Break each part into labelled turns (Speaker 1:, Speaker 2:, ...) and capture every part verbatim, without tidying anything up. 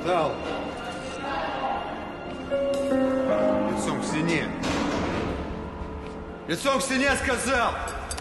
Speaker 1: Встал. Лицом к стене. Лицом к стене, сказал!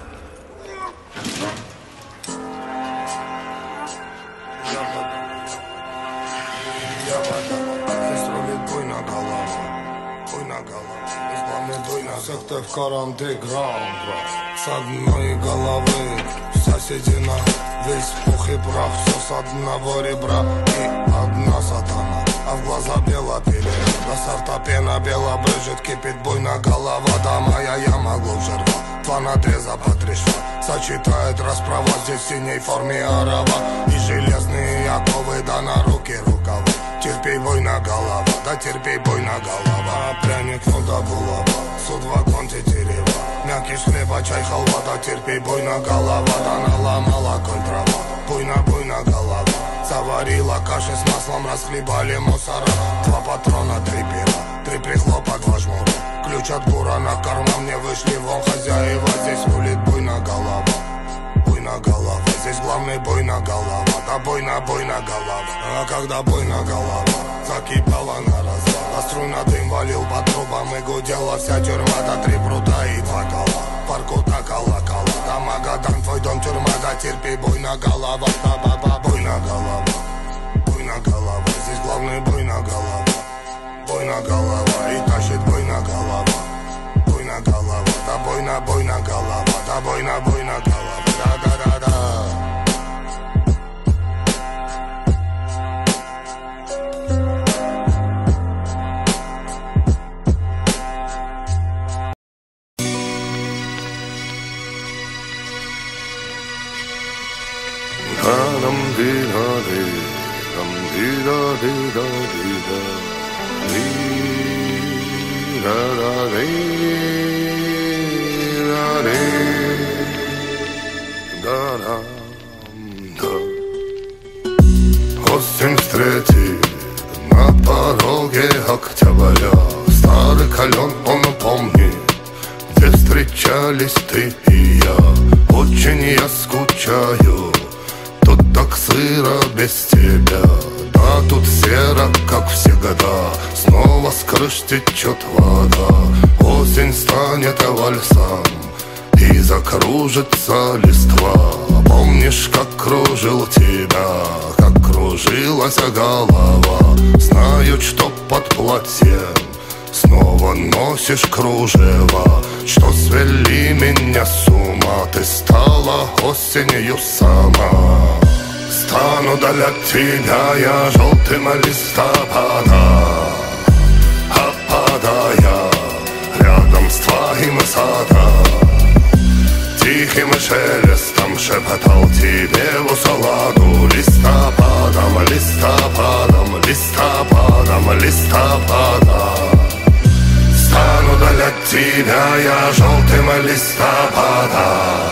Speaker 2: Секта в карантеграунд, брат. С одной головы соседи на весь пух и прах. Все с одного ребра и одна сатана. А в глаза бело пили. До сорта пена бело брызжет, кипит буйно голова. Да моя яма глубже рва. Два надреза по три шва. Сочетает расправа здесь в синей форме арава. И железные оковы, да на руки рукава. Терпей, буйно голова, да терпей, буйно голова. Пряник, ну да булава. Суд в оконте терева. Мякиш хлеба, чай, халва, да терпей, буйно голова. Да наломала конь трава. Буйно, буйно голова. Заварила каши с маслом, расхлебали мусора. Два патрона, три пера, три прихлопа, два жмура. Ключ от бура на карман, мне вышли вон хозяева. Здесь рулит буйно голова. Буйно голова, здесь главный буйно голова. Да буйно, буйно голова. А когда буйно голова закипала на развал, а струйно дым валил по трубам и гудела вся тюрьма. Да три прута и два кола, парку так колокола. Да Магадан, твой дом тюрьма, да терпи, буйно голова. Да баба, буйно голова, буйно голова. Здесь главный буйно голова. Буйно голова и тащит буйно голова. Буйно голова, да буйно, буйно голова. Да буйно, буйно голова. Да, да, да, да. Осень встретит на пороге октября. Старый колен, он помнит, где встречались ты и я. Очень я скучаю, тут так сыро без тебя. Да тут серо, как всегда, снова с крыш течет вода. Осень станет вальсом и закружится листва. Помнишь, как кружил тебя, как кружилась голова. Знаю, что под платьем снова носишь кружева. Что свели меня с ума, ты стала осенью сама. Стану для тебя я желтым листопада, опадая рядом с твоим садом. Тихим шелестом шепотал тебе в усладу. Листопадом, листопадом, листопадом, листопадом. Стану для тебя я желтым листопадом,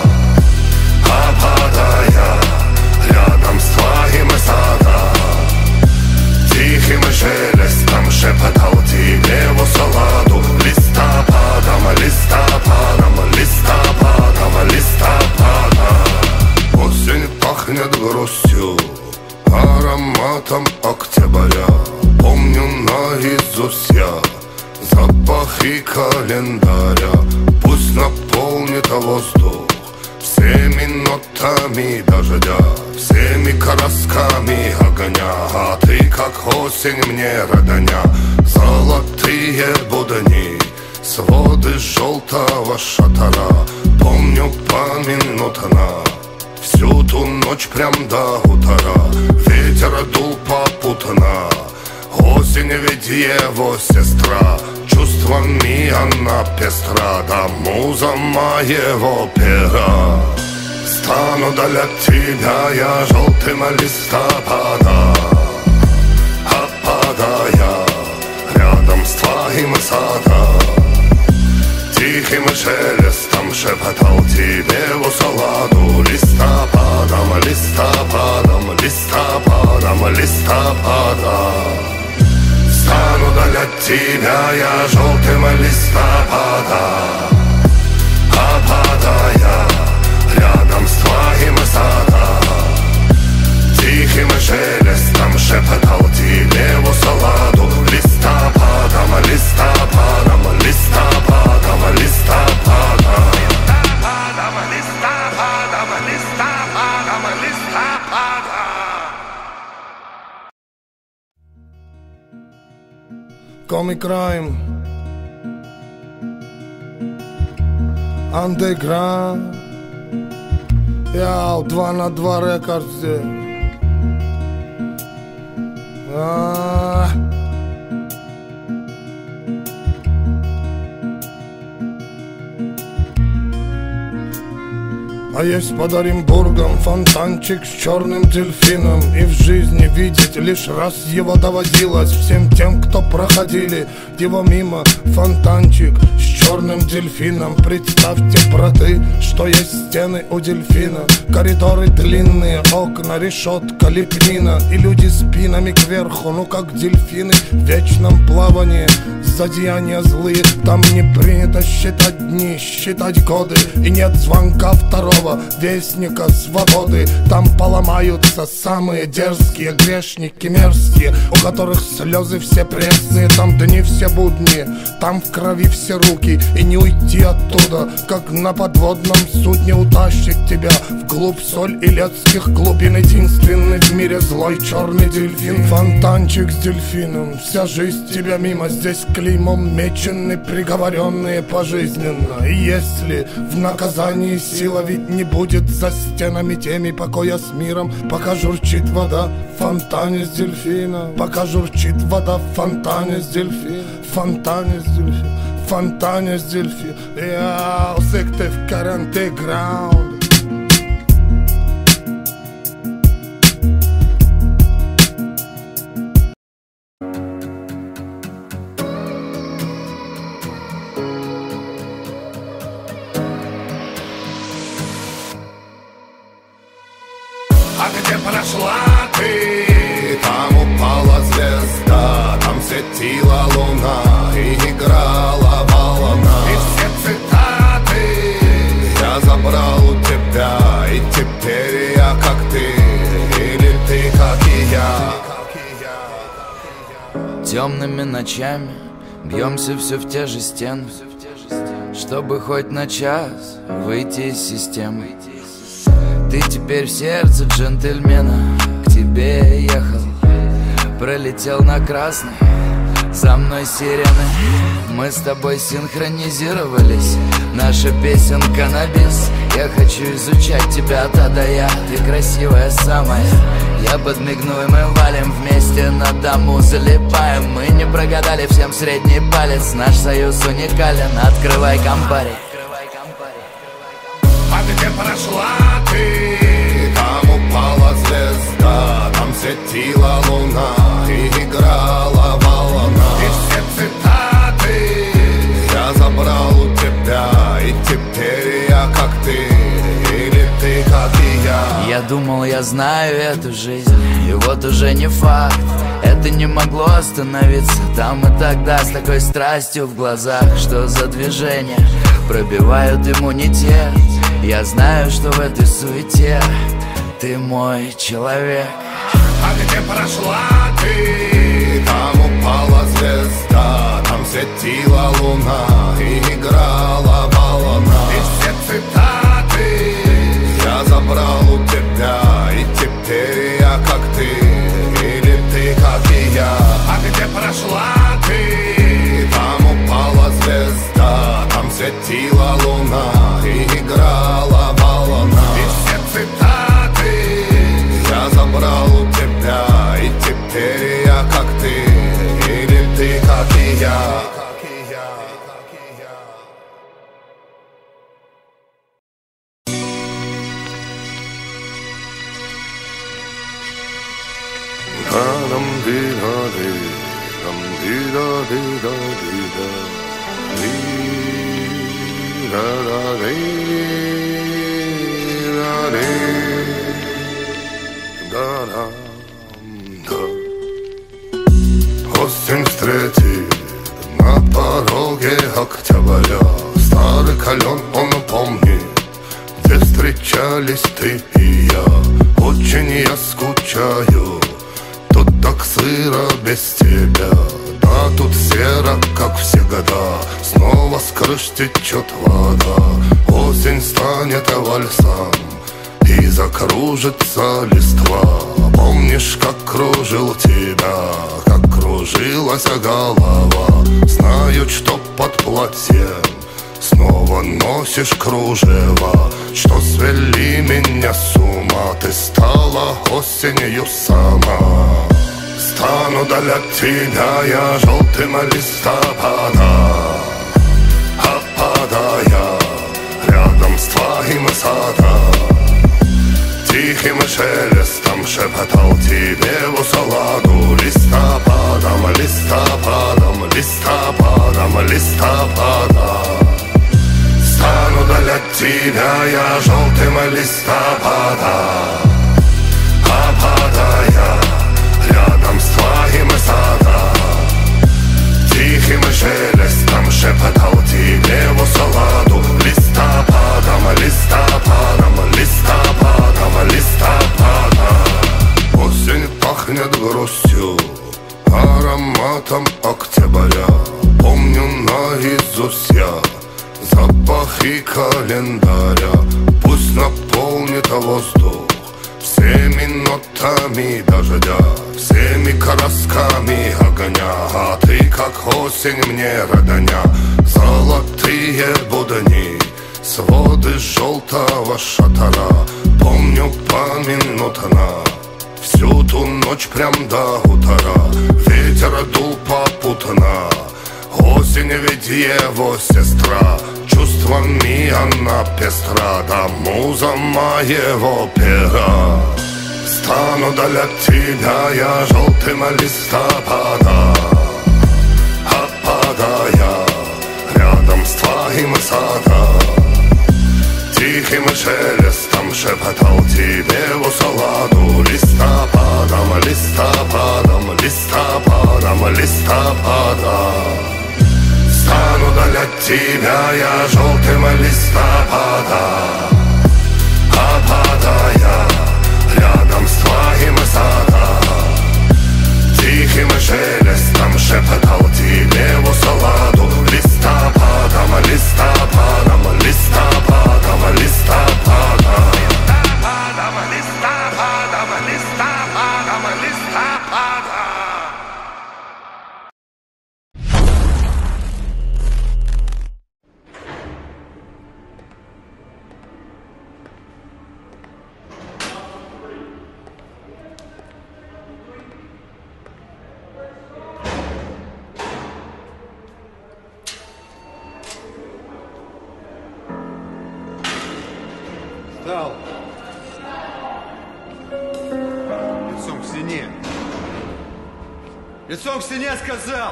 Speaker 2: опадая рядом с твоим садом. Тихим шелестом шепотал тебе в усладу. Листопадом, листопадом, листопадом, листопадом. Осень пахнет грустью, ароматом октября. Помню наизусть я запахи календаря. Пусть наполнит воздух всеми нотами дождя, всеми красками огня. А ты, как осень, мне родня. Золотые будни, своды желтого шатара. Помню поминутно всю ту ночь прям до утра. Ветер дул попутно, осень ведь его сестра. Чувствами она пестра, да муза моего пера. Стану для тебя я желтым листопадом, опадая рядом с твоим садом. Тихим шелестом шепотал тебе в усладу. Листопадом, листопадом, листопадом, листопадом. Стану для тебя я желтым листопадом, опадая рядом с твоим садом. Тихим шелестом шепотал тебе Comic Crime Underground. Яу, два на два рекорд здесь. А-а-а. А есть под Оренбургом фонтанчик с черным дельфином. И в жизни видеть лишь раз его доводилось всем тем, кто проходили его мимо. Фонтанчик с черным дельфином. Представьте, браты, что есть стены у дельфина. Коридоры длинные, окна, решетка, лепнина. И люди спинами кверху, ну как дельфины в вечном плавании. Зодеяния злые, там не принято считать дни, считать годы. И нет звонка второго вестника свободы. Там поломаются самые дерзкие грешники мерзкие, у которых слезы все пресные. Там дни все будни, там в крови все руки. И не уйти оттуда, как на подводном судне. Утащит тебя вглубь соль илецких глубин. Единственный в мире злой черный дельфин. Фонтанчик с дельфином, вся жизнь тебя мимо. Здесь клеймом мечены приговоренные пожизненно. И если в наказании сила, ведь не будет за стенами теми покоя с миром. Пока журчит вода в фонтане с дельфина. Пока журчит вода в фонтане с дельфина. В фонтане с дельфина. В фонтане с дельфина. Яу, секты в Underground.
Speaker 3: А где прошла ты? Там упала звезда, там светила луна и играла волна. И все цитаты я забрал у тебя, и теперь я как ты, или ты как и я.
Speaker 4: Темными ночами бьемся все в те же стены, чтобы хоть на час выйти из системы. Ты теперь в сердце джентльмена, к тебе ехал, пролетел на красный, за мной сирены. Мы с тобой синхронизировались, наша песенка на бис. Я хочу изучать тебя от А до Я, ты красивая самая. Я подмигну и мы валим вместе на дому, залипаем. Мы не прогадали, всем средний палец, наш союз уникален. Открывай компари.
Speaker 3: А где прошла ты? Там упала звезда, там светила луна и играла волна. И все цитаты я забрал у тебя, и теперь я как ты, или ты как и я.
Speaker 4: Я думал, я знаю эту жизнь, и вот уже не факт. Это не могло остановиться там и тогда, с такой страстью в глазах. Что за движения пробивают иммунитет? Я знаю, что в этой суете ты мой человек.
Speaker 3: А где прошла ты? Там упала звезда, там светила луна и играла волна. И все цитаты я забрал у тебя, и теперь я как ты, или ты как и я. А где прошла ты? Там упала звезда, там светила луна и играла волна. И все цитаты я забрал у тебя, и теперь я как ты, или ты как и я. Осень встретит на пороге октября. Старый кален, он помнит, где встречались ты и я. Очень я скучаю, тут так сыро без тебя. Да, тут серо, как все года, снова с крыш течет вода. Осень станет вальсом, и и закружится листва. Помнишь, как кружил тебя, как кружилась голова. Знаю, что под платьем снова носишь кружева, что свели меня с ума. Ты стала осенью сама. Стану для тебя я желтым листопада, опадая рядом с твоим садом. Тихим шелестом шепотал тебе в усладу. Листопадом, листопадом, листопадом, листопадом. Стану для тебя я желтым листопадом, опадая рядом с твоим садом. Тихим шелестом шепотал тебе в усладу. Листопадом, листопадом, листопадом, листопадом. Осень пахнет грустью, ароматом октября. Помню наизусть я запахи календаря. Пусть наполнит воздух всеми нотами дождя, всеми красками огня. А ты, как осень, мне родня. Золотые будни, своды желтого шатара. Помню поминутно всю ту ночь прям до утра. Ветер дул попутно, осень ведь его сестра. Чувствами она пестра, да муза моего пера. Стану для тебя я желтым листопадом, опадая рядом с твоим садом. Тихим шелестом шепотал тебе в усладу. Листопадом, листопадом, листопадом, листопадом. Стану для тебя я желтым листопадом, опадая рядом с твоим садом. Тихим шелестом шепотал тебе в усладу. Листопадом, листопадом, листопадом, листопадом. Листопадом, листопадом, листопадом, листопадом.
Speaker 1: Встал. Лицом к стене. Лицом к стене, сказал!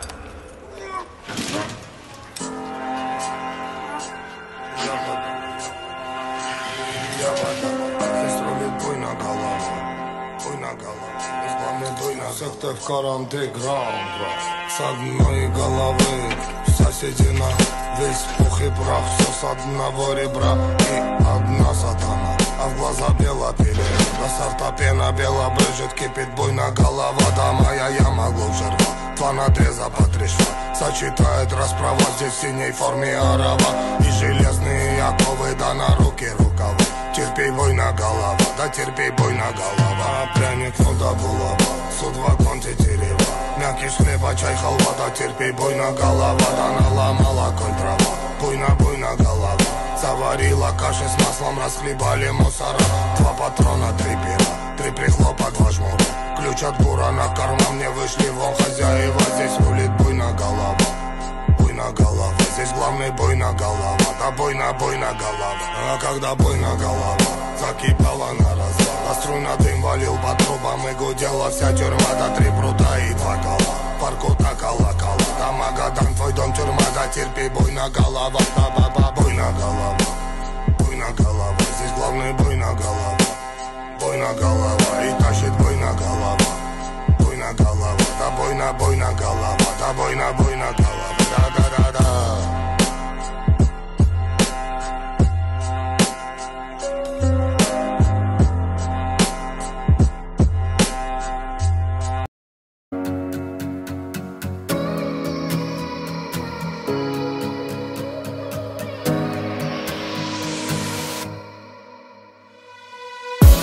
Speaker 2: Секты в карантиграунд, с одной головы соседи на весь пух и прах. Все с одного ребра и одна сатана, а в глаза бело пили. До сорта пена бело брызжет, кипит буйно голова. Да моя яма глубже рва, два надреза по три шва. Сочетает расправа здесь в синей форме арава. И железные оковы, да на руки рукава. Терпей, война голова, да терпей, буйно голова. Пряник, ну да булава, суд вагон тетерева. Мякиш хлеба, чай, халва, да терпей, буйно голова. Да наломала конь трава, буйно, буйно голова. Заварила каши с маслом, расхлебали мусора. Два патрона, три пера, три прихлопа, два жмура. Ключ от бура на карман, мне вышли вон хозяева. Здесь рулит буйно голова, буйно голова. Здесь главный буйно голова, да буйно, буйно голова. А когда буйно голова закипала на развал, а струйно дым валил по трубам и гудела вся тюрьма. Да три прута и два кола, парку так колокола. Да Магадан, твой дом тюрьма, да терпи, буйно голова. Да баба, буйно голова, буйно голова. Здесь главный буйно голова, буйно голова. И тащит буйно голова, буйно голова. Да буйно, буйно голова, да буйно, буйно голова. Да, да, да, да.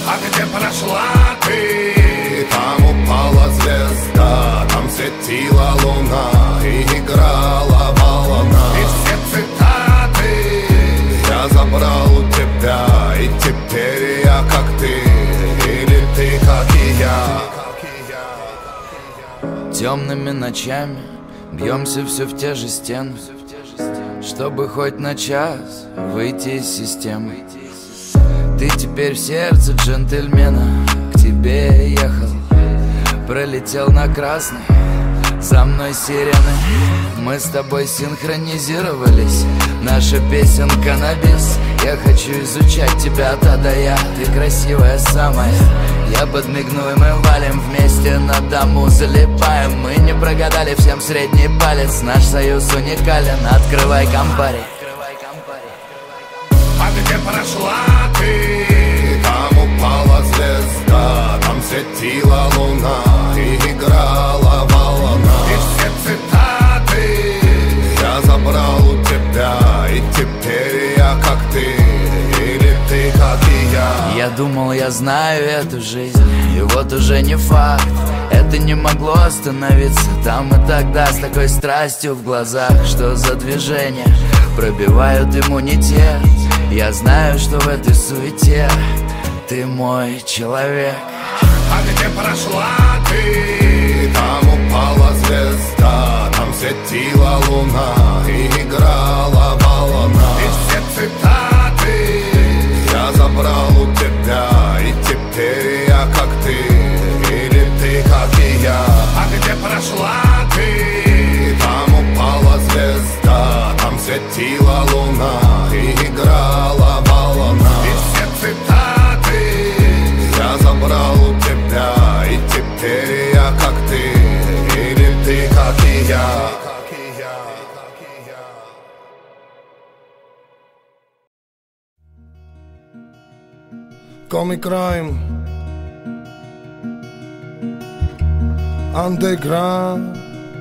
Speaker 3: А где прошла ты? Там упала звезда, там светила луна и играла волна. И все цитаты я забрал у тебя, и теперь я как ты, или ты как и я.
Speaker 4: Темными ночами бьемся все в те же стены, чтобы хоть на час выйти из системы. Ты теперь в сердце джентльмена, к тебе ехал, пролетел на красный, за мной сирены. Мы с тобой синхронизировались, наша песенка на бис. Я хочу изучать тебя от А до Я, ты красивая самая. Я подмигну и мы валим вместе на дому, залипаем. Мы не прогадали, всем средний палец, наш союз уникален. Открывай компари.
Speaker 3: А где прошла ты? Там упала звезда, там светила луна и играла волна. И все цитаты я забрал у тебя, и теперь я как ты, или ты как и я.
Speaker 4: Я думал, я знаю эту жизнь, и вот уже не факт. Это не могло остановиться там и тогда, с такой страстью в глазах. Что за движения пробивают иммунитет? Я знаю, что в этой суете ты мой человек.
Speaker 3: А где прошла ты? Там упала звезда, там светила луна и играла волна. И все цитаты я забрал у тебя, и теперь я как ты, или ты как и я. А где прошла ты? Там упала звезда, там светила луна и играла волна. И все цитаты я забрал у тебя, и теперь я как ты, или ты как и я.
Speaker 2: Comic Crime Underground.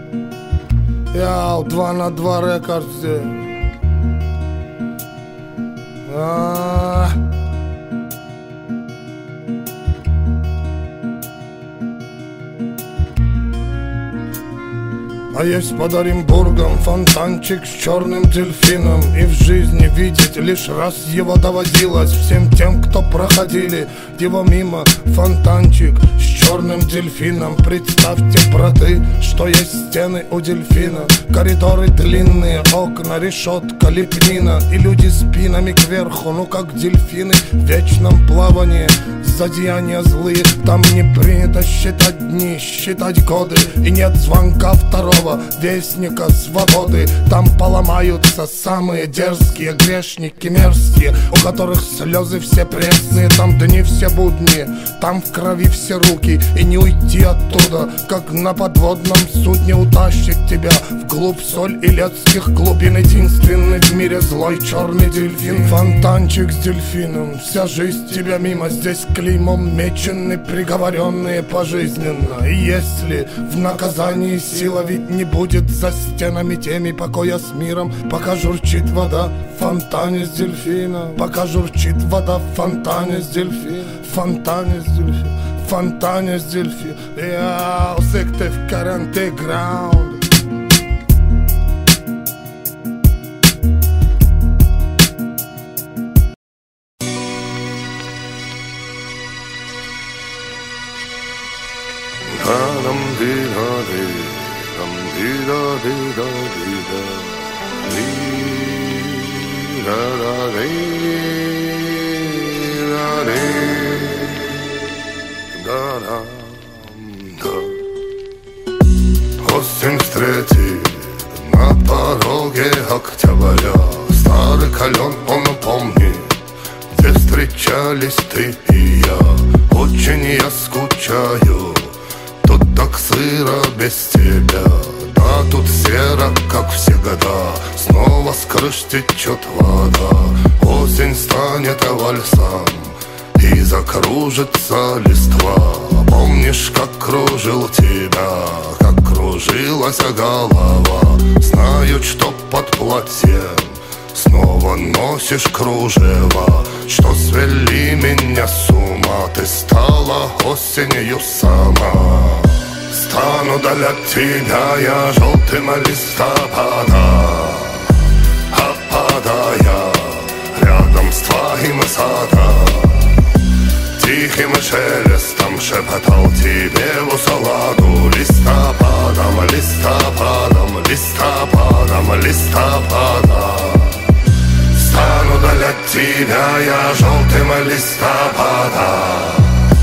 Speaker 2: Яу, два на два рекорд здесь. А-а-а. А есть под Оренбургом фонтанчик с черным дельфином. И в жизни видеть лишь раз его доводилось всем тем, кто проходили его мимо. Фонтанчик с черным дельфином. Представьте, браты, что есть стены у дельфина. Коридоры длинные, окна, решетка, лепнина. И люди спинами кверху, ну как дельфины в вечном плавании. Зодеяния злые, там не принято считать дни, считать годы. И нет звонка второго вестника свободы. Там поломаются самые дерзкие грешники мерзкие, у которых слезы все пресные. Там дни все будни, там в крови все руки. И не уйти оттуда, как на подводном судне. Утащит тебя вглубь соль и летских глубин. Единственный в мире злой черный дельфин. Фонтанчик с дельфином, вся жизнь тебя мимо. Здесь клеймом мечены приговоренные пожизненно. И если в наказании сила ведь не будет за стенами теми покоя с миром, пока журчит вода в фонтане с дельфина. Пока журчит вода в фонтане с дельфина. В фонтане с дельфина. В фонтане с дельфина. Я секте в карантеграунд.
Speaker 3: Осень встретит на пороге октября. Старый колен он помнит, где встречались ты и я. Очень я скучаю, тут так сыро без тебя. Да, тут серо, как все года, снова с крыш течет вода. Осень станет вальсом и закружится листва. Помнишь, как кружил тебя, как кружилась голова. Знаю, что под платьем снова носишь кружева, что свели меня меня с ума. Ты стала осенью сама. Стану даль от тебя я желтым листопадом, опадая рядом с твоим садом. Тихим шелестом шепотал тебе в усладу. Листопадом, листопадом, листопадом, листопадом. Стану даль от тебя я желтым листопадом,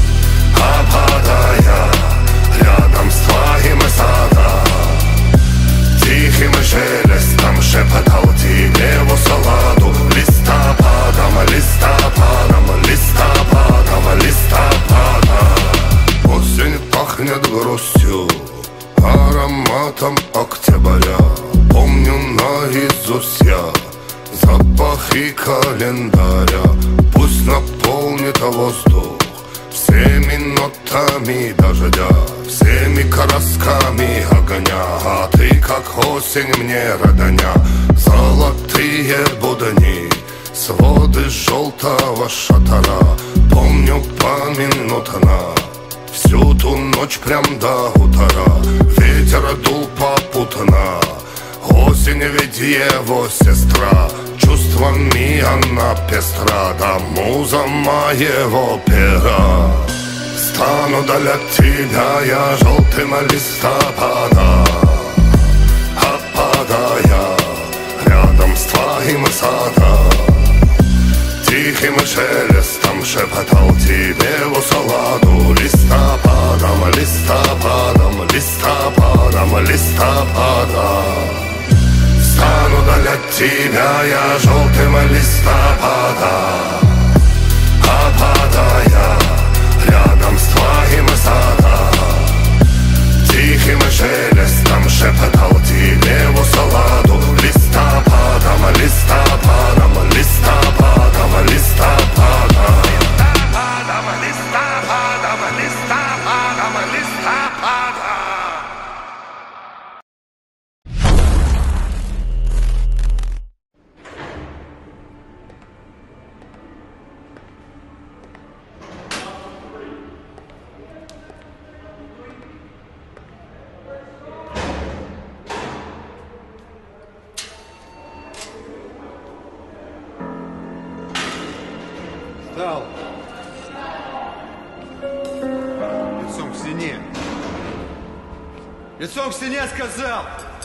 Speaker 3: опадая рядом с твоим садом. Тихим шелестом шепотал тебе в усладу. Листопадом, листопадом, листопадом, листопадом. Осень пахнет грустью, ароматом октября. Помню наизусть я запахи календаря. Пусть наполнит воздух всеми нотами дождя, всеми красками огня. А ты, как осень, мне родня. Золотые будни, своды желтого шатара. Помню поминутно всю ту ночь прям до утра. Ветер дул попутно, осень ведь его сестра. Чувствами она пестра, да муза моего пера. Стану даль от тебя я желтым листопадом, опадая рядом с твоим садом. Тихим шелестом шепотал тебе в усладу. Листопадом, листопадом, листопадом, листопадом. Стану даль от тебя я желтым листопадом, опадая рядом с твоим садом. Тихим шелестом шепотал тебе в усладу. Листопадом, листопадом, листопадом, листопадом. Листопадом, листопадом, листопадом, листопадом.
Speaker 1: Встал. Лицом к стене. Лицом к стене, сказал!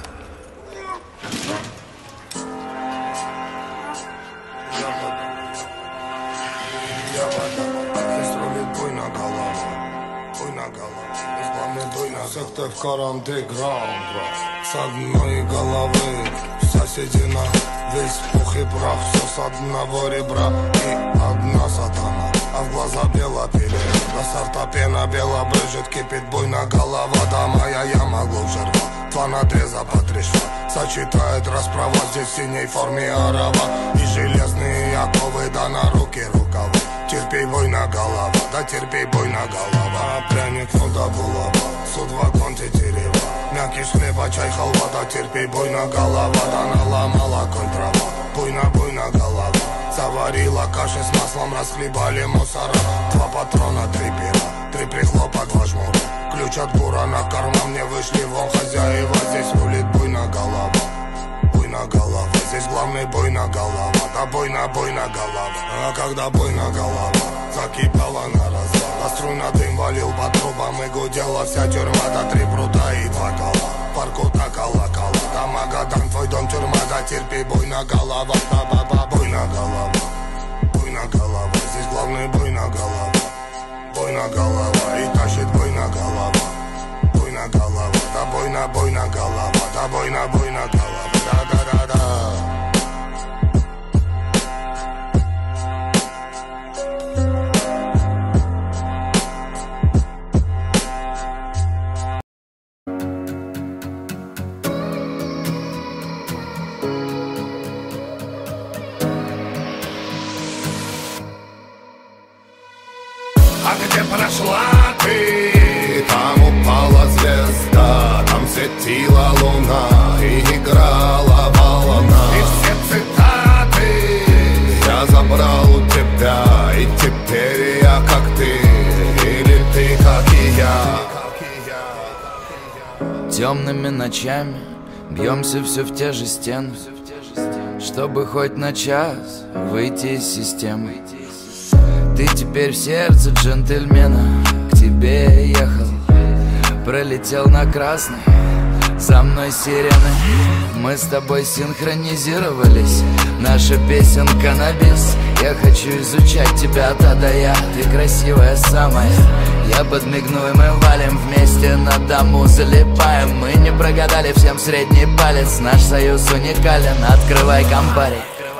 Speaker 2: Здесь рулит буйна голова, буйна голова. Бесплавный буйна голова. Всех ты в карандеграунд, брат. С одной головы соседи на весь пух и прах. Все с одного ребра и одна сатана. А в глаза бело пили, до сорта пена бело брызжет. Кипит буйна голова, да моя яма глубже рва. Два надреза по три шва, сочетает расправа. Здесь в синей форме арава и железные оковы, да на руки рукава. Терпей, буйна голова, да терпей, буйна голова. Пряник, ну да булава, суд вагон тетерева. Мякиш хлеба, чай, халва, да терпей, буйна голова. Да наломала конь трава, буйна, буйна голова. Заварила каши с маслом, расхлебали мусора. Два патрона, три пера, три прихлопа, два жмура. Ключ от бура на карман, мне вышли вон хозяева. Здесь рулит буйна голова, буйна голова. Здесь главный буйна голова, да буйна, буйна голова. А когда буйна голова закипала на развал, да струйно дым валил по трубам и гудела вся тюрьма. Да три прута и два кола, парку так колокола. Да Магадан, твой дом тюрьма, да терпи, буйна голова. Ба-ба-ба, буйна голова, буйна голова. Здесь главный буйна голова, буйна голова. И тащит буйна голова, буйна голова. Да буйна, буйна голова, да буйна, буйна голова. Да-да-да-да.
Speaker 3: А где прошла ты? Там упала звезда, там светила луна и играла волна. И все цитаты я забрал у тебя, и теперь я
Speaker 4: Темными ночами бьемся все в те же стены, чтобы хоть на час выйти из системы. Ты теперь в сердце джентльмена, к тебе ехал, пролетел на красный, за мной сирены. Мы с тобой синхронизировались, наша песенка на бис. Я хочу изучать тебя от А до Я, ты красивая самая. Я подмигну и мы валим вместе на дому, залипаем. Мы не прогадали, всем средний палец, наш союз уникален. Открывай компари.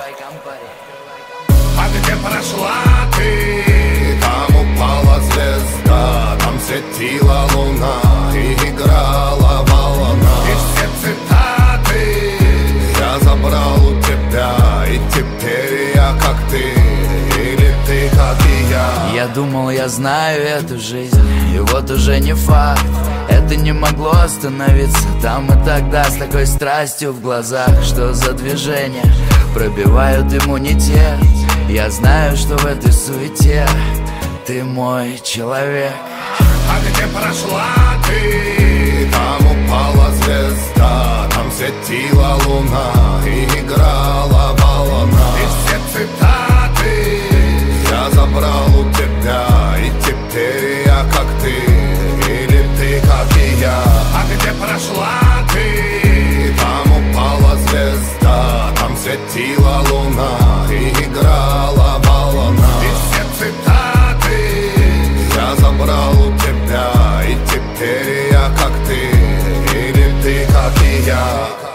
Speaker 3: А где прошла ты? Там упала звезда, там светила луна и играла волна. И все цитаты я забрал у тебя, и теперь я как ты, или ты как и я.
Speaker 4: Я думал, я знаю эту жизнь, и вот уже не факт. Это не могло остановиться там и тогда, с такой страстью в глазах. Что за движения пробивают иммунитет? Я знаю, что в этой суете ты мой человек.
Speaker 3: А где прошла ты? Там упала звезда, там светила луна и играла волна. И все цитаты я забрал у тебя, и теперь я как ты, или ты как и я. А где прошла ты? Там упала звезда, там светила луна и играла волна. И все цитаты я забрал у тебя, и теперь я как ты, или ты как и я.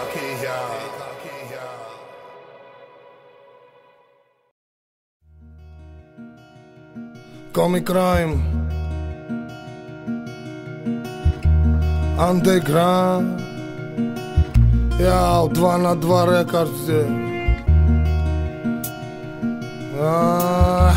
Speaker 2: Comic Crime Underground. Яу, два на два рекорд здесь. А-а-а.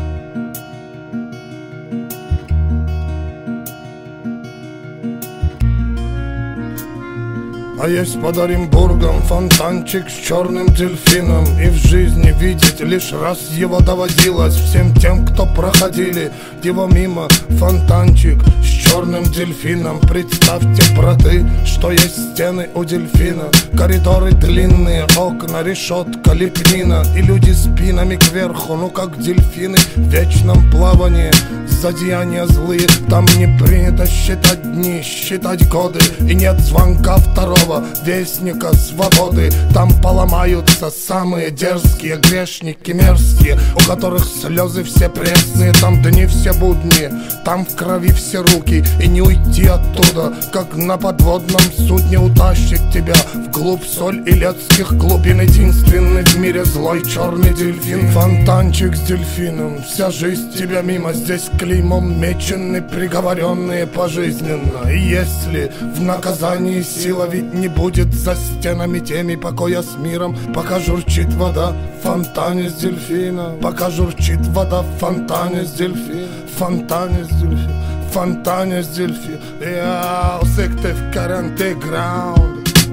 Speaker 2: А есть под Оренбургом фонтанчик с черным дельфином. И в жизни видеть лишь раз его доводилось всем тем, кто проходили его мимо. Фонтанчик с черным дельфином. Представьте, браты, что есть стены у дельфина. Коридоры длинные, окна, решетка, лепнина. И люди спинами кверху, ну как дельфины в вечном плавании. Зодеяния злые, там не принято считать дни, считать годы. И нет звонка второго вестника свободы. Там поломаются самые дерзкие грешники мерзкие, у которых слезы все пресные. Там дни все будни, там в крови все руки. И не уйти оттуда, как на подводном судне. Утащит тебя вглубь соль илецких глубин. Единственный в мире злой черный дельфин. Фонтанчик с дельфином, вся жизнь тебя мимо. Здесь клеймом мечены приговоренные пожизненно. И если в наказании сила, ведь не будет за стенами теми покоя с миром. Пока журчит вода в фонтане с дельфина. Пока журчит вода в фонтане с дельфина. В фонтане с дельфина. В фонтане с дельфина. Яу, секты в карантеграунд.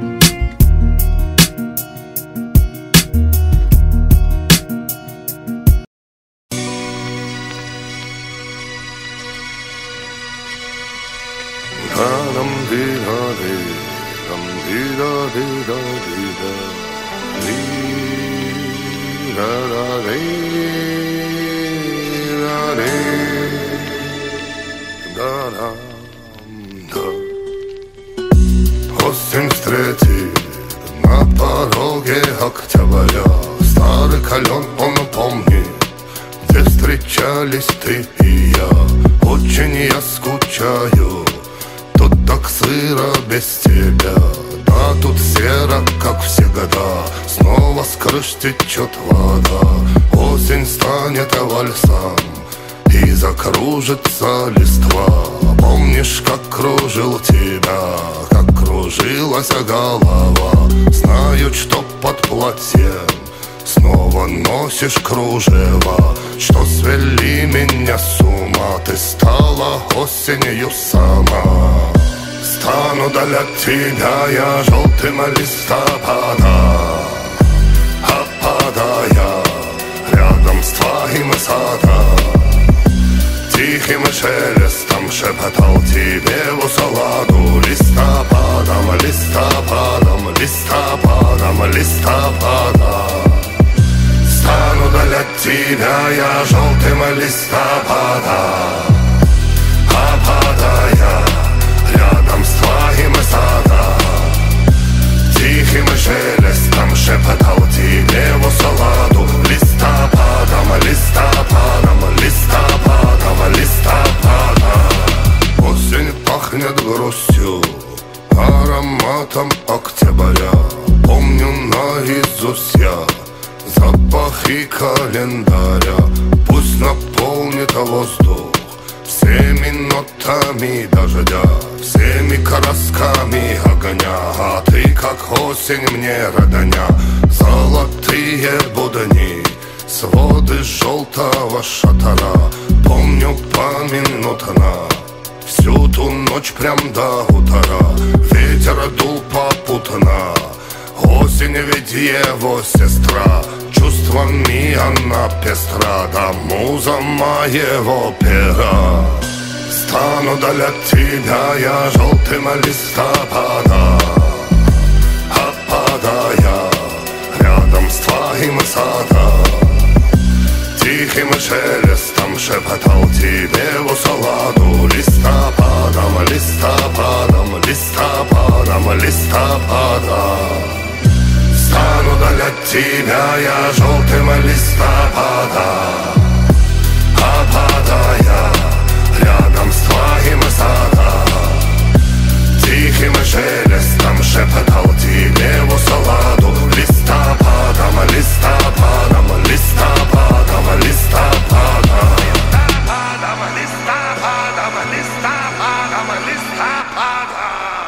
Speaker 3: Осень встретит на пороге октября. Старый кален он упомнит, где встречались ты и я. Очень я скучаю, тут так сыро без тебя. Да тут серо, как всегда, снова с крыш течет вода. Осень станет вальсом и закружится листва. Помнишь, как кружил тебя, как кружилась голова. Знаю, что под платьем снова носишь кружева. Что свели меня с ума, ты стала осенью сама. Стану для тебя я желтым листопада, опадая рядом с твоим садом. Тихим шелестом шепотал тебе в усладу листопад. листопадом, листопадом, листопадом, листопадом. Стану даль от тебя я желтым листопадом, опадая рядом с твоим садом. Тихим шелестом шепотал тебе в усладу. Листопадом, листопадом, листопадом, листопадом. Осень пахнет грустью, ароматом октября. Помню наизусть я запахи календаря. Пусть наполнит воздух всеми нотами дождя, всеми красками огня. А ты, как осень, мне родня. Золотые будни, своды желтого шатара. Помню поминутно всю ту ночь прям до утра. Ветер дул попутно, осень ведь его сестра. Чувствами она пестра, да муза моего пера. Стану даль от тебя я желтым листопадом, опадая рядом с твоим садом. Тихим шелестом шепотал тебе в усладу. Листопадом, листопадом, листопадом, листопадом. Стану даль от тебя я желтым листопадом, опадая рядом с твоим садом. Тихим шелестом шепотал тебе в усладу. Листопадом, листопадом, листопадом, листопадом. Листопадом, листопадом, листопадом, листопадом.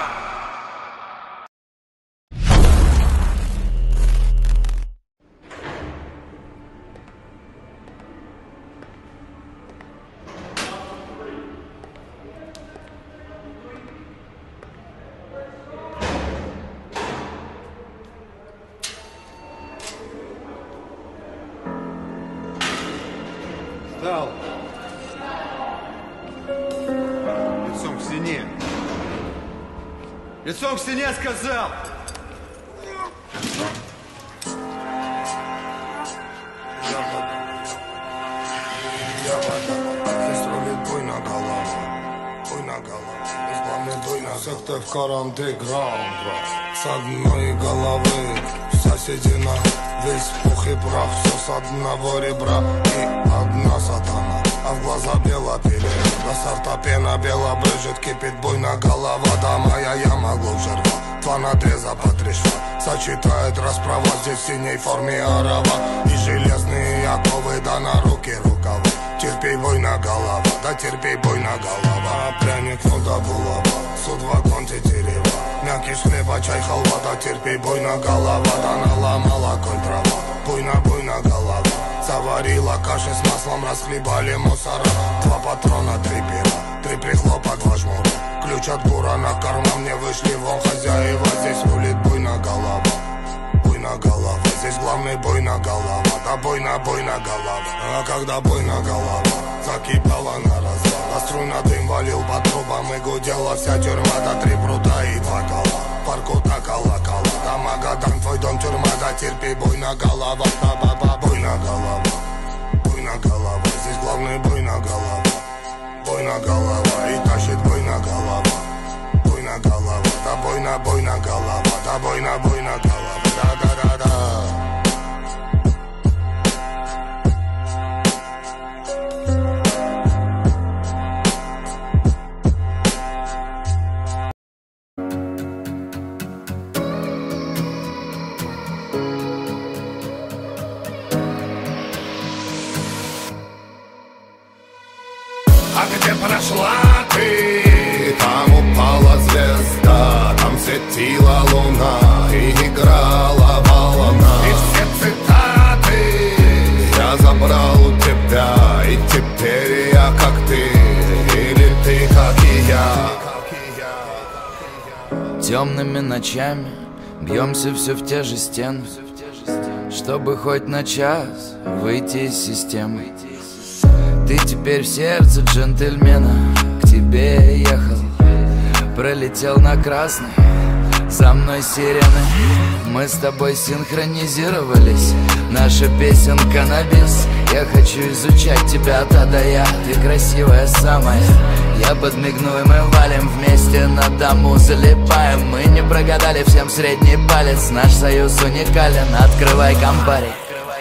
Speaker 1: Встал. Лицом к стене. Лицом к стене, сказал.
Speaker 2: Сектор в карантиграм, с одной головы вся седина, весь пух и прах, все с одного ребра и одна сатана, а в глаза бело пили. До сорта пена бело брызжет, кипит буйна голова, да моя яма глубже рва, два надреза по три шва. Сочетает расправа здесь в синей форме орава и железные оковы, да на руки рукава. Терпей, буйна голова, да терпей, буйна голова. Пряник, ну да булава, судва конти дерева. Мякиш хлеба, чай, халва, да терпей, буйна голова. Да наломала коль трава, буйна, буйна голова. Заварила каши с маслом, расхлебали мусора. Два патрона, три пера, три прихлопа, два жмура. Ключ от бура на карма, мне вышли вон хозяева. Здесь рулит буйна голова, буйна голова. Здесь главный буйна голова, да буйна, буйна голова. А когда буйна голова закипала на развал, а струйно дым валил по трубам и гудела вся тюрьма. Да три прута и два кола, парку так колокола. Да Магадан, твой дом тюрьма, да терпи, буйна голова. Да баба, буйна голова, буйна голова. Здесь главный буйна голова, буйна голова. И тащит буйна голова, буйна голова. Да буйна, буйна голова, да буйна, буйна голова. Да, да, да, да.
Speaker 3: А где прошла ты? Там упала звезда, там светила луна и играла волна. И все цитаты я забрал у тебя, и теперь я как ты, или ты как и я.
Speaker 4: Темными ночами бьемся все в те же стены, чтобы хоть на час выйти из системы. Ты теперь в сердце джентльмена, к тебе ехал, пролетел на красный, За мной сирены, мы с тобой синхронизировались. Наша песенка на бис. Я хочу изучать тебя от А до Я. Ты красивая самая. Я подмигну, и мы валим вместе на дому, залипаем. Мы не прогадали, всем средний палец. Наш союз уникален, открывай компари.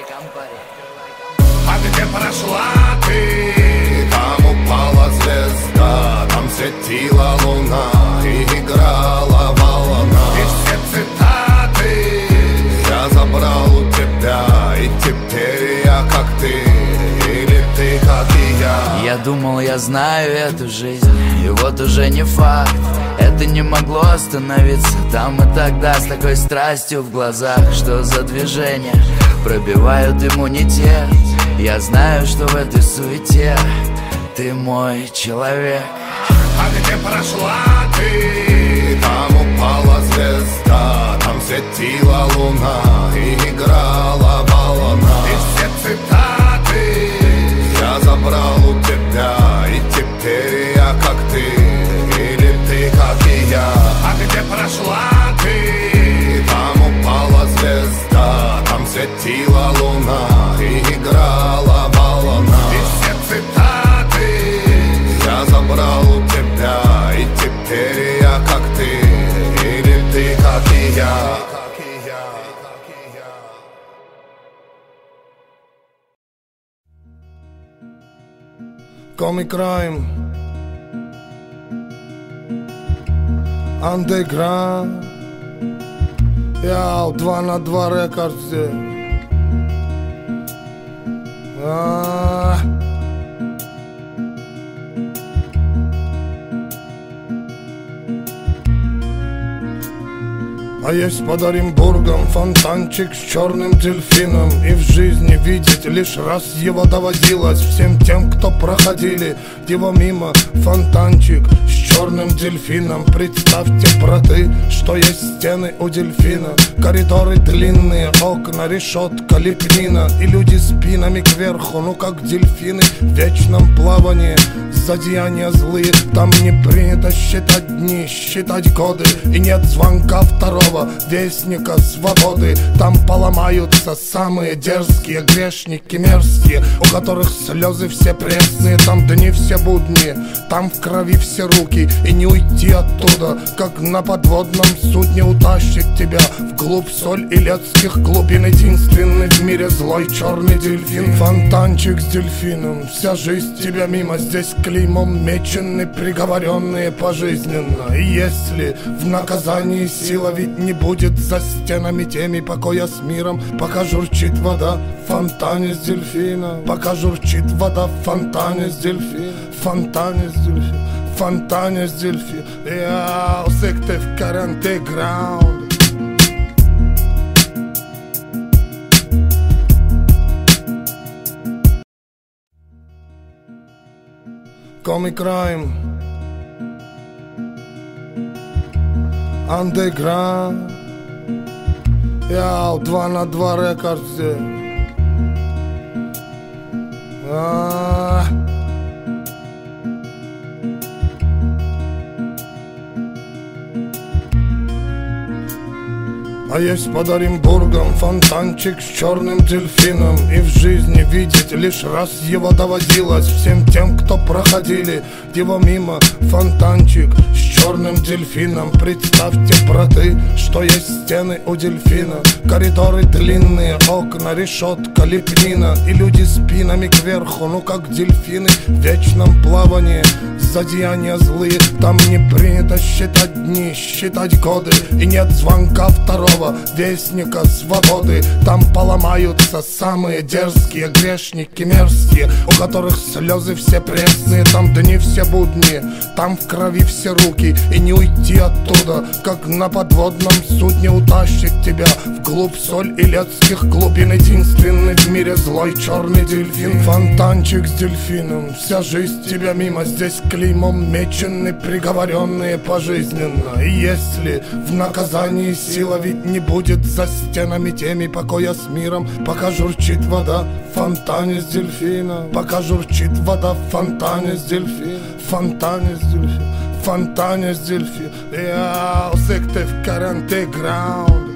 Speaker 3: А где прошла ты? Там упала звезда, там светила луна и играла волна. И все цитаты я забрал у тебя, и теперь я как ты, или ты как и я.
Speaker 4: Я думал, я знаю эту жизнь, и вот уже не факт. Это не могло остановиться там и тогда, с такой страстью в глазах. Что за движения пробивают иммунитет? Я знаю, что в этой суете ты мой человек.
Speaker 3: А где прошла ты? Там упала звезда, там светила луна и играла волна. И все цитаты я забрал у тебя, и теперь я как ты, или ты как и я. А где прошла ты? Там упала звезда, там светила луна и играла волна. И все цитаты я забрал у тебя, и теперь я как ты, или ты как и я.
Speaker 2: Comic Crime Underground. Я два на два рекордсе. А-а-а. А есть под Оренбургом фонтанчик с черным дельфином. И в жизни видеть лишь раз его доводилось всем тем, кто проходили его мимо. Фонтанчик с черным дельфином. Представьте, браты, что есть стены у дельфина. Коридоры длинные, окна, решетка, лепнина. И люди спинами кверху, ну как дельфины в вечном плавании. Зодеяния злые, там не принято считать дни, считать годы. И нет звонка второго вестника свободы. Там поломаются самые дерзкие грешники мерзкие, у которых слезы все пресные. Там дни все будни, там в крови все руки. И не уйти оттуда, как на подводном судне. Утащит тебя вглубь соль илецких глубин. Единственный в мире злой черный дельфин. Фонтанчик с дельфином, вся жизнь тебя мимо. Здесь клеймом мечены приговоренные пожизненно. И если в наказании сила ведь не будет за стенами теми покоя с миром, пока журчит вода в фонтане с дельфина. Пока журчит вода в фонтане с дельфина. В фонтане с дельфина. В фонтане с дельфина. Я усекте в каранте граунд. Comic Crime Underground. Я два на два рекордсе. А-а-а. А есть под Оренбургом фонтанчик с черным дельфином. И в жизни видеть лишь раз его доводилось всем тем, кто проходили его мимо. Фонтанчик с черным дельфином. Представьте, браты, что есть стены у дельфина. Коридоры длинные, окна, решетка, лепнина. И люди спинами кверху, ну как дельфины в вечном плавании. Зодеяния злые, там не принято считать дни, считать годы. И нет звонка второго вестника свободы. Там поломаются самые дерзкие грешники мерзкие, у которых слезы все пресные. Там дни все будни, там в крови все руки. И не уйти оттуда, как на подводном судне. Утащит тебя вглубь соль илецких глубин. Единственный в мире злой черный дельфин. Фонтанчик с дельфином, вся жизнь тебя мимо. Здесь клеймом мечены приговоренные пожизненно. И если в наказании сила ведь не будет за стенами теми покоя с миром, пока журчит вода в фонтане с дельфина. Пока журчит вода в фонтане с дельфина. В фонтане с дельфина. В фонтане с дельфи. Я секты в карантеграунд.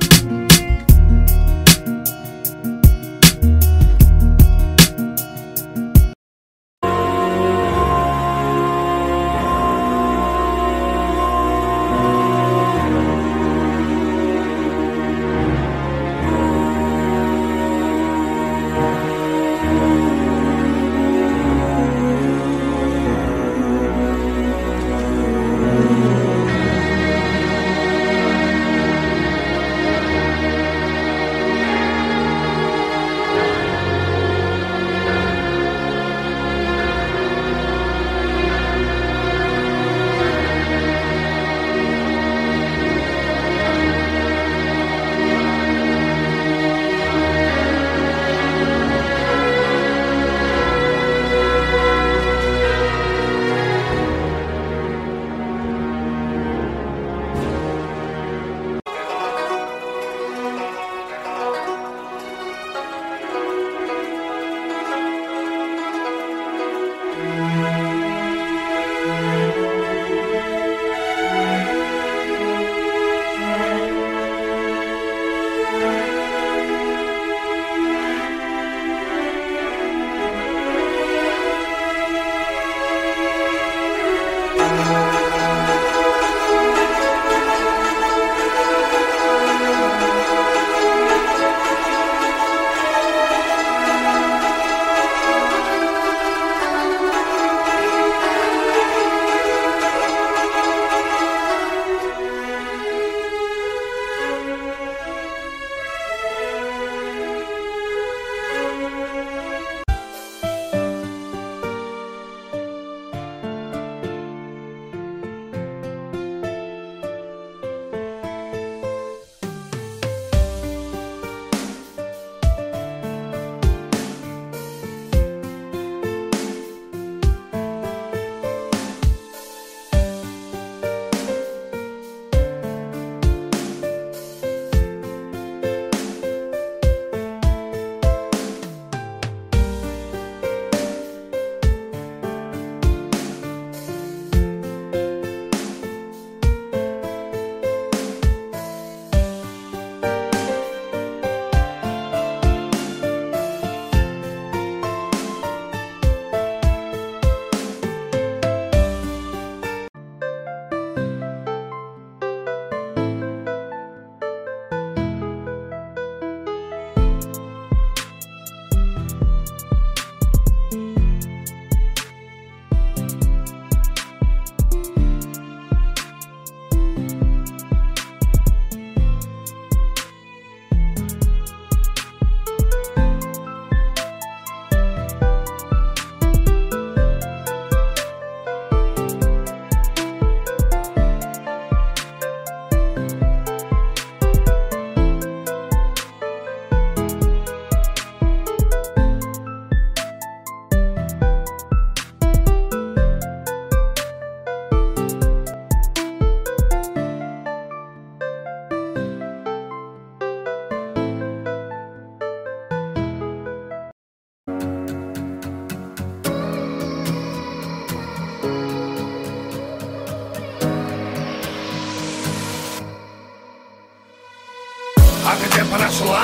Speaker 3: А где прошла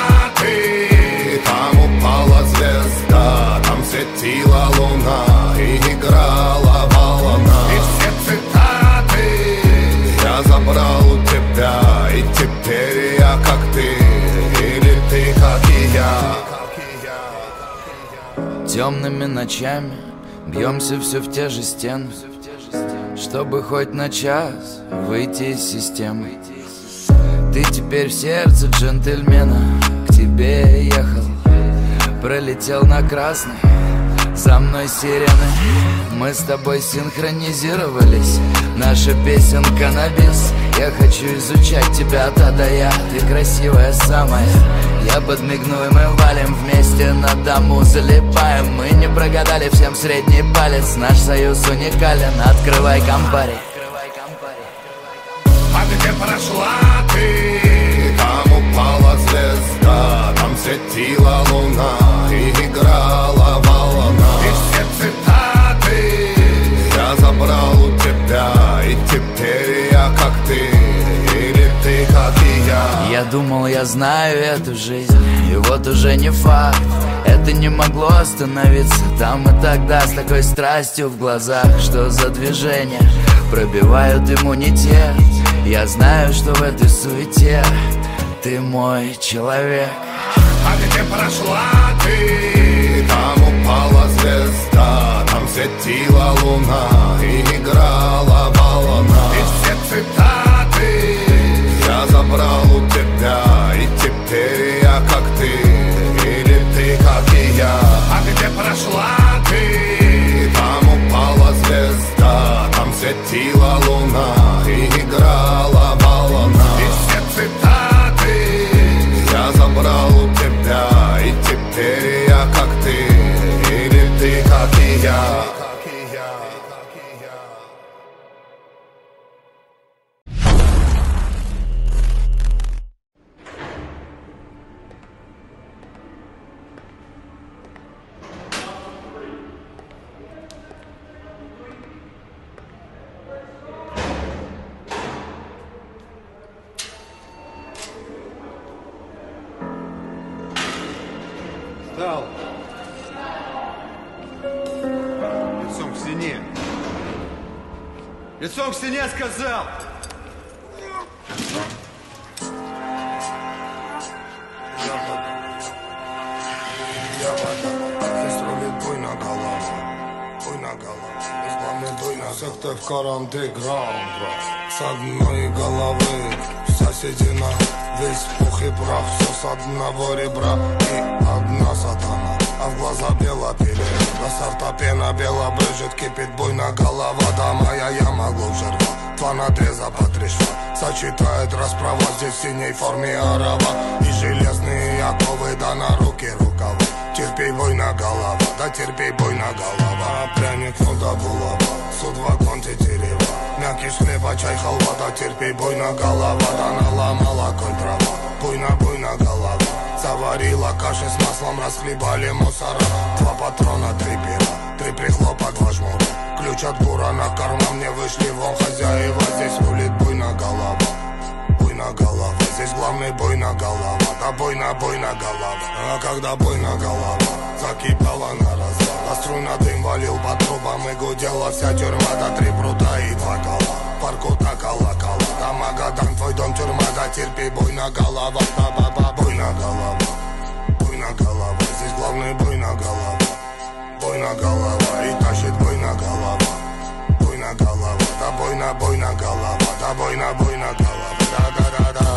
Speaker 3: ты? Там упала звезда, там светила луна и играла волна. И все цитаты я забрал у тебя, и теперь я как ты, или ты как и я.
Speaker 4: Темными ночами бьемся все в те же стены, чтобы хоть на час выйти из системы. Ты теперь в сердце джентльмена, к тебе ехал, пролетел на красный, за мной сирены. Мы с тобой синхронизировались, наша песенка на бис. Я хочу изучать тебя от А до Я, ты красивая самая. Я подмигну и мы валим вместе, на дому залипаем. Мы не прогадали, всем средний палец, наш союз уникален. Открывай компари.
Speaker 3: А где прошла ты? Там упала звезда, там светила луна и играла волна. И все цитаты я забрал у тебя, и теперь
Speaker 4: думал, я знаю эту жизнь, и вот уже не факт. Это не могло остановиться там и тогда, с такой страстью в глазах. Что за движения пробивают иммунитет? Я знаю, что в этой суете ты мой человек.
Speaker 3: А где прошла ты? Там упала звезда, там светила луна и играла волна. И все цитаты я забрал у тебя, и теперь я как ты, или ты как и я. А где прошла ты? Там упала звезда, там светила луна и играла волна. И все цитаты я забрал у тебя, и теперь я как ты, или ты как и я.
Speaker 1: Встал. Лицом к стене. Лицом к стене, сказал!
Speaker 2: Здесь рулит буйна голова, буйна голова. Из главной буйна секта в каранте граунд. С одной головы соседи на весь пух и прах. Все с одного ребра и одна сатана, а в глаза бело пили. До сорта пена бело брызжет, кипит буйна голова. Да моя яма глубже рва, два надреза по три шва. Сочетает расправа здесь в синей форме арава. И железные оковы, да на руки рукава. Терпей, буйна голова, да терпей, буйна голова. Пряник, ну да булава, суд вагон тетерева. Мякиш хлеба, чай, халва, да терпей, буйна голова. Да наломала коль трава, буйна, буйна голова. Заварила каши с маслом, расхлебали мусора. Два патрона, три пера, три прихлопа, два жмура. Ключ от бура на карман, мне вышли вон хозяева. Здесь рулит буйна голова, буйна голова. Здесь главный буйна голова, да буйна, буйна голова. А когда буйна голова закипала на развал, а струйно дым валил по трубам и гудела вся тюрьма. Да три прута и два кола, парку так колокола. Да Магадан, твой дом тюрьма, да терпи, буйна голова. Да баба, буйна голова, буйна голова. Здесь главный буйна голова, буйна голова. И тащит буйна голова, буйна голова. Да буйна, буйна голова, да буйна, буйна голова. Да, да, да, да.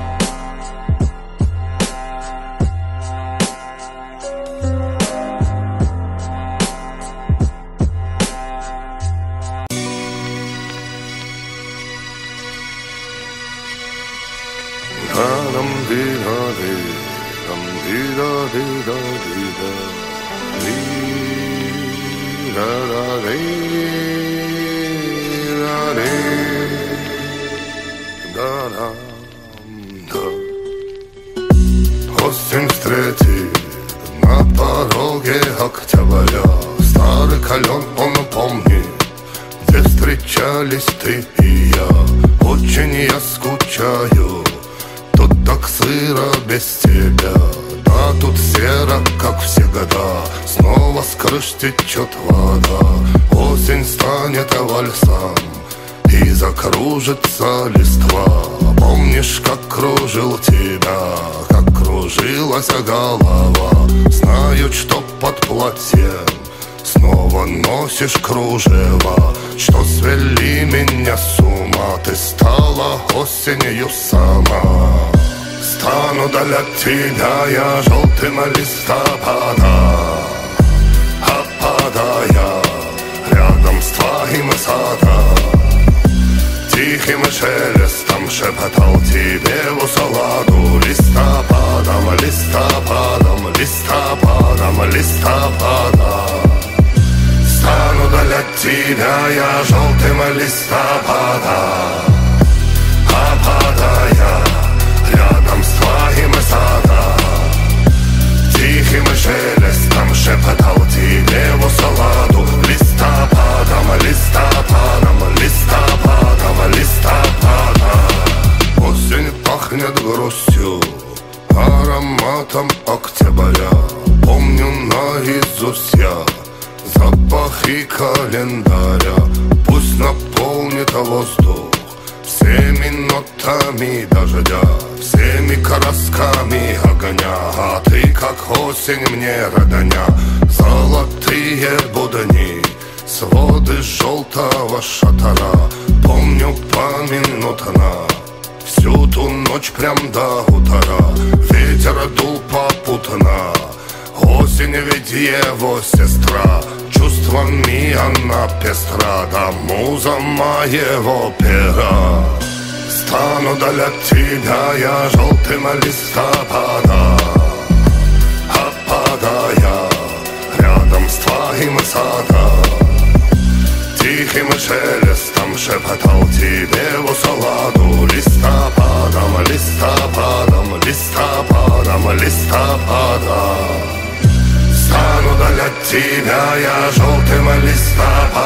Speaker 3: Dum dee da dee, dum dee da dee da dee da, dee da da dee da dee, da dam da. Осень встретит на пороге октября. Старый колен он помнит, где встречались ты и я. Очень я скучаю, тут так сыро без тебя. Да тут серо, как все года. Снова с крыш течет вода. Осень станет вальсом и закружится листва. Помнишь, как кружил тебя, как кружилась голова. Знают, что под платьем снова носишь кружева. Что свели меня с ума, ты стала осенью сама. Стану для тебя я желтым листопада, опадая рядом с твоим садом. Тихим шелестом шепотал тебе в усладу. Листопадом, листопадом, листопадом, листопадом. Стану для тебя я желтым листопадом, опадая рядом с твоим садом. Тихим шелестом шепотал тебе в усладу. Листопадом, листопадом, листопадом, листопадом. Осень пахнет грустью, календаря. Пусть наполнит воздух всеми нотами дождя, всеми красками огня. А ты, как осень, мне родня. Золотые будни, своды желтого шатара. Помню поминутно всю ту ночь прям до утра. Ветер дул попутно, осень ведь его сестра. Чувствами она пестра, да муза моего пера. Стану для тебя я желтым листопада, опадая рядом с твоим садом. Тихим шелестом шепотал тебе в усладу. Листопадом, листопадом, листопадом, листопадом. Стану для тебя я желтым листопадом.